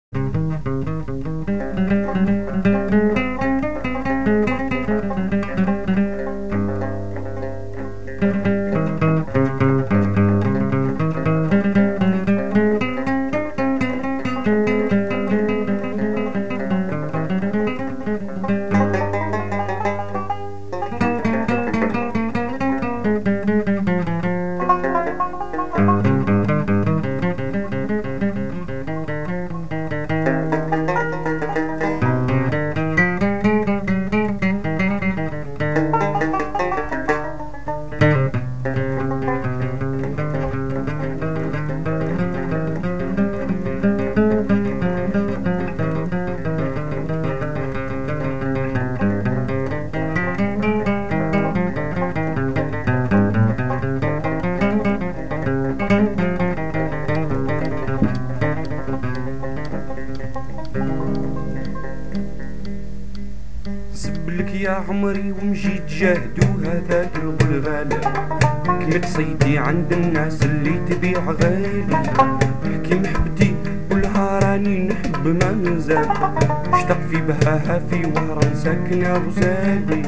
سبلك يا عمري ومجيت جاهدو هذاك الغلغال كمت صيدي عند الناس اللي تبيع غالي حكي محبتي كلها راني نحب ما نزال اشتاق في بهاها في وهران ساكنة غزالي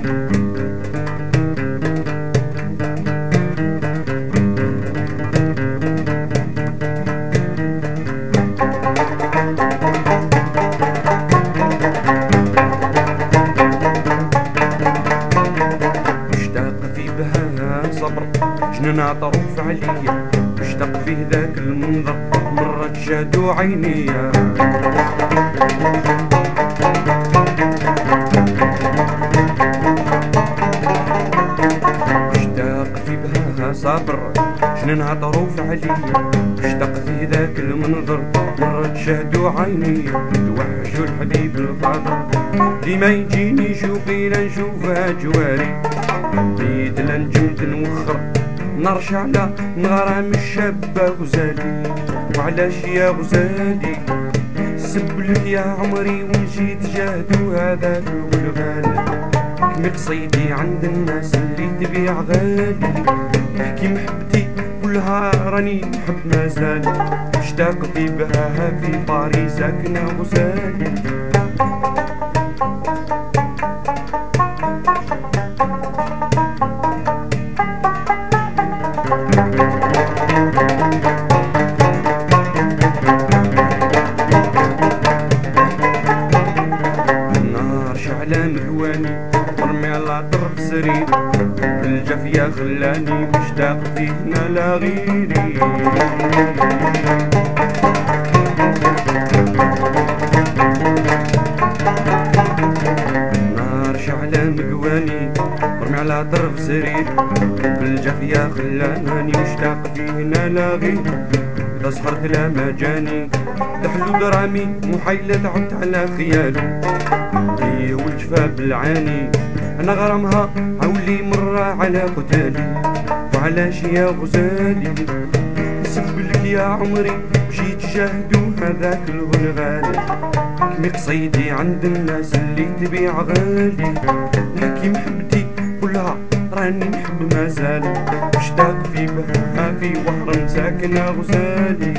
صبر جنان طروف عليا مشتاق فيه ذاك المنظر مرة تشاهدو عينيا مشتاق في بهاها صبر جنان طروف عليا مشتاق فيه ذاك المنظر مرة تشاهدو عينيا توحشو الحبيب الفاضل ديما يجيني شوقي لنشوفها جواري بيت لنجمت نوخر نرجع على نغرام الشابة غزالي وعلاش يا غزالي سبلك يا عمري ونجيت جاهدو هذاك الغلغال كمي قصيدي عند الناس اللي تبيع غالي نحكي محبتي كلها راني نحب مازال مشتاق في بهاها في باريس ساكنة غزالي على مهواني ورمي على طرف سرير بالجافية خلاني مشتاق فيه لا غيري نار شعلة مقواني ورمي على طرف سرير بالجافية خلاني مشتاق فيه لا غيري إذا سهرت لا مجاني تحلو درامي محيلة تعبت على خيالي والجفا بالعاني انا غرامها عولي مرة على قتالي وعلاش يا غزالي سبلك يا عمري جيت جاهدو هذاك الغلغال كمي قصيدي عند الناس اللي تبيع غالي نحكي محبتي كلها راني نحب مازال مشتاق في بهاها في وهران ساكنة غزالي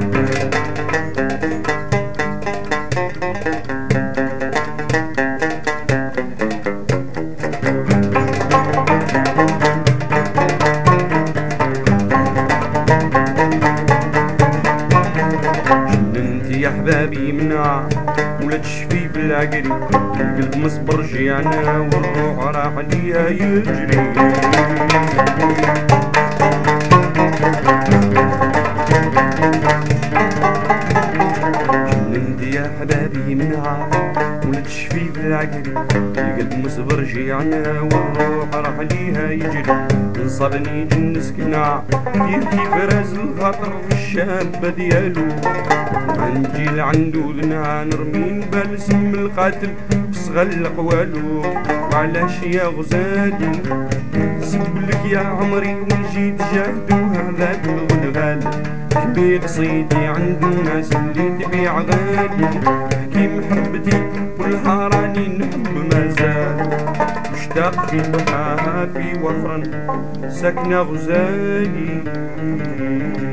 يا حبابي منع ولا تشفي بالعقري القلب مصبر جيعنا والروح راح عليها يجري جننت يا حبابي منع ولا تشفي بالعقري القلب مصبر جيعنا والروح راح عليها يجري نصابني جن سكنع كيف راز الخاطر في الشابة ديالو عندي لعندو ذنها نرمين بالسم القاتل بصغلق والو وعلاش يا غزالي سبلك يا عمري ونجيت جاهدو هذاك الغلغال كبي قصيدي عند الناس اللي تبيع غالي حكي محبتي كلها راني نحب مازال مشتاق في بهاها في وهران ساكنة غزالي